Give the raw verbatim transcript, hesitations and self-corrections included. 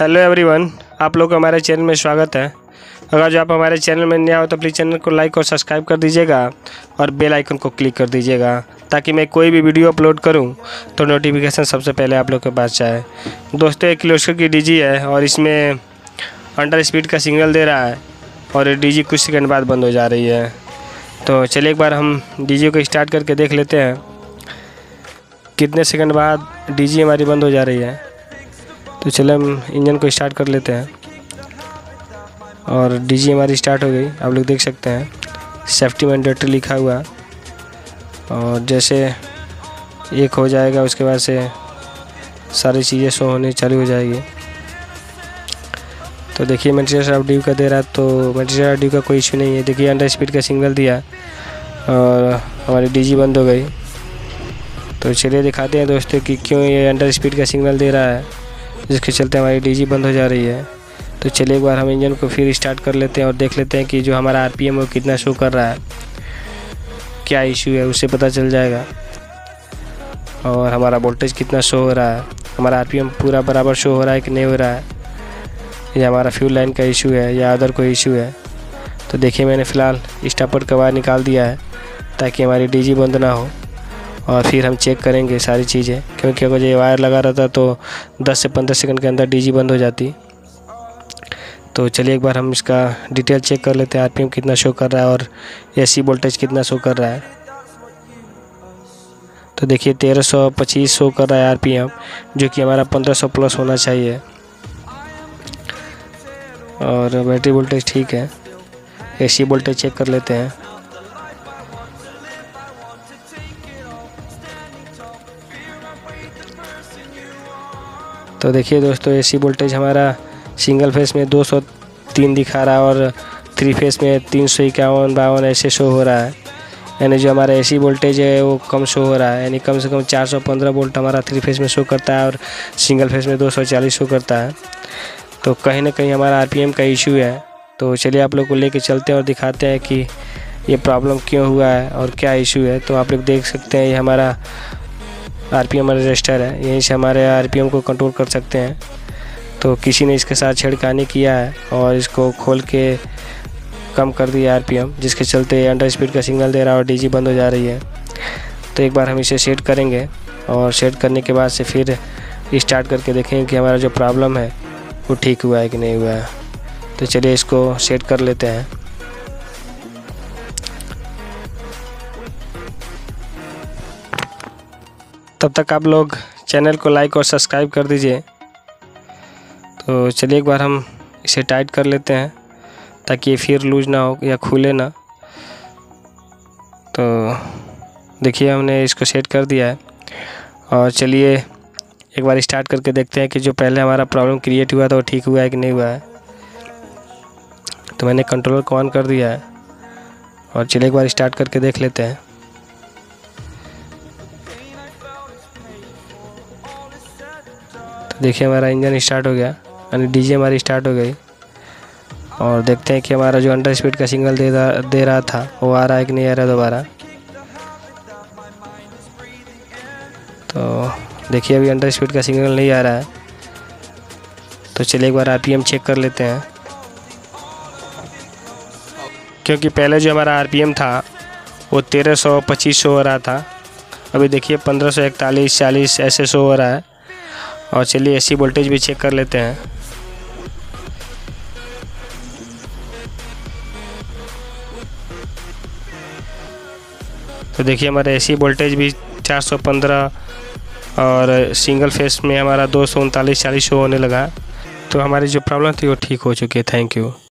Hello everyone, आप लोग को हमारे चैनल में स्वागत है। अगर जो आप हमारे चैनल में नया हो तो प्लीज़ चैनल को लाइक और सब्सक्राइब कर दीजिएगा और बेल आइकन को क्लिक कर दीजिएगा ताकि मैं कोई भी वीडियो अपलोड करूं तो नोटिफिकेशन सबसे पहले आप लोग के पास जाए। दोस्तों, एक किर्लोस्कर की डीजी है और इसमें अंडर स्पीड का सिग्नल दे रहा है और डीजी कुछ सेकंड बाद बंद हो जा रही है। तो चलिए एक बार हम डीजी को स्टार्ट करके देख लेते हैं कितने सेकंड बाद डीजी हमारी बंद हो जा रही है। तो चलो हम इंजन को स्टार्ट कर लेते हैं और डीजी हमारी स्टार्ट हो गई। आप लोग देख सकते हैं सेफ्टी मैंडेटरी लिखा हुआ और जैसे एक हो जाएगा उसके बाद से सारी चीज़ें शो होनी चालू हो जाएगी। तो देखिए मटेरियल ऑफ ड्यू का दे रहा है, तो मटेरियल ऑफ ड्यू का कोई इशू नहीं है। देखिए अंडर स्पीड का सिग्नल दिया और हमारी डीजी बंद हो गई। तो चलिए दिखाते हैं दोस्तों कि क्यों ये अंडर स्पीड का सिग्नल दे रहा है जिसके चलते हमारी डीजी बंद हो जा रही है। तो चलिए एक बार हम इंजन को फिर स्टार्ट कर लेते हैं और देख लेते हैं कि जो हमारा आरपीएम वो कितना शो कर रहा है, क्या इशू है उससे पता चल जाएगा। और हमारा वोल्टेज कितना शो हो रहा है, हमारा आरपीएम पूरा बराबर शो हो रहा है कि नहीं हो रहा है, या हमारा फ्यूल लाइन का इशू है या अदर कोई इशू है। तो देखिए मैंने फ़िलहाल स्टार्टर का वायर निकाल दिया है ताकि हमारी डीजी बंद ना हो और फिर हम चेक करेंगे सारी चीज़ें, क्योंकि अगर ये वायर लगा रहता तो दस से पंद्रह सेकंड के अंदर डीजी बंद हो जाती। तो चलिए एक बार हम इसका डिटेल चेक कर लेते हैं, आरपीएम कितना शो कर रहा है और एसी वोल्टेज कितना शो कर रहा है। तो देखिए तेरह सौ पच्चीस शो कर रहा है आरपीएम, जो कि हमारा पंद्रह सौ प्लस होना चाहिए। और बैटरी वोल्टेज ठीक है। एसी वोल्टेज चेक कर लेते हैं। तो देखिए दोस्तों, एसी वोल्टेज हमारा सिंगल फेस में दो सौ तीन दिखा रहा है और थ्री फेस में तीन सौ इक्यावन बावन ऐसे शो हो रहा है। यानी जो हमारा एसी वोल्टेज है वो कम शो हो रहा है, यानी कम से कम चार सौ पंद्रह वोल्ट हमारा थ्री फेस में शो करता है और सिंगल फेस में दो सौ चालीस शो करता है। तो कहीं ना कहीं हमारा आरपीएम का इशू है। तो चलिए आप लोग को लेके चलते हैं और दिखाते हैं कि ये प्रॉब्लम क्यों हुआ है और क्या इशू है। तो आप लोग देख सकते हैं ये हमारा आरपीएम रजिस्टर है, यहीं से हमारे आरपीएम को कंट्रोल कर सकते हैं। तो किसी ने इसके साथ छेड़खानी किया है और इसको खोल के कम कर दिया आरपीएम, जिसके चलते अंडर स्पीड का सिग्नल दे रहा है और डीजी बंद हो जा रही है। तो एक बार हम इसे सेट करेंगे और सेट करने के बाद से फिर स्टार्ट करके देखेंगे कि हमारा जो प्रॉब्लम है वो ठीक हुआ है कि नहीं हुआ है। तो चलिए इसको सेट कर लेते हैं। तब तक आप लोग चैनल को लाइक और सब्सक्राइब कर दीजिए। तो चलिए एक बार हम इसे टाइट कर लेते हैं ताकि ये फिर लूज ना हो या खुले ना। तो देखिए हमने इसको सेट कर दिया है और चलिए एक बार स्टार्ट करके देखते हैं कि जो पहले हमारा प्रॉब्लम क्रिएट हुआ था वो ठीक हुआ है कि नहीं हुआ है। तो मैंने कंट्रोलर को ऑन कर दिया है और चलिए एक बार स्टार्ट करके देख लेते हैं। देखिए हमारा इंजन स्टार्ट हो गया, यानी डीजी हमारी स्टार्ट हो गई। और देखते हैं कि हमारा जो अंडर स्पीड का सिग्नल दे रहा दे रहा था वो आ रहा है कि नहीं आ रहा दोबारा। तो देखिए अभी अंडर स्पीड का सिग्नल नहीं आ रहा है। तो चलिए एक बार आरपीएम चेक कर लेते हैं, क्योंकि पहले जो हमारा आरपीएम था वो तेरह सौ पच्चीस शो हो रहा था। अभी देखिए पंद्रह सौ इकतालीस चालीस ऐसे शो हो रहा है। और चलिए एसी वोल्टेज भी चेक कर लेते हैं। तो देखिए हमारा एसी वोल्टेज भी चार सौ पंद्रह और सिंगल फेस में हमारा दो सौ उनतालीस चालीस शो होने लगा। तो हमारी जो प्रॉब्लम थी वो ठीक हो चुकी है। Thank you.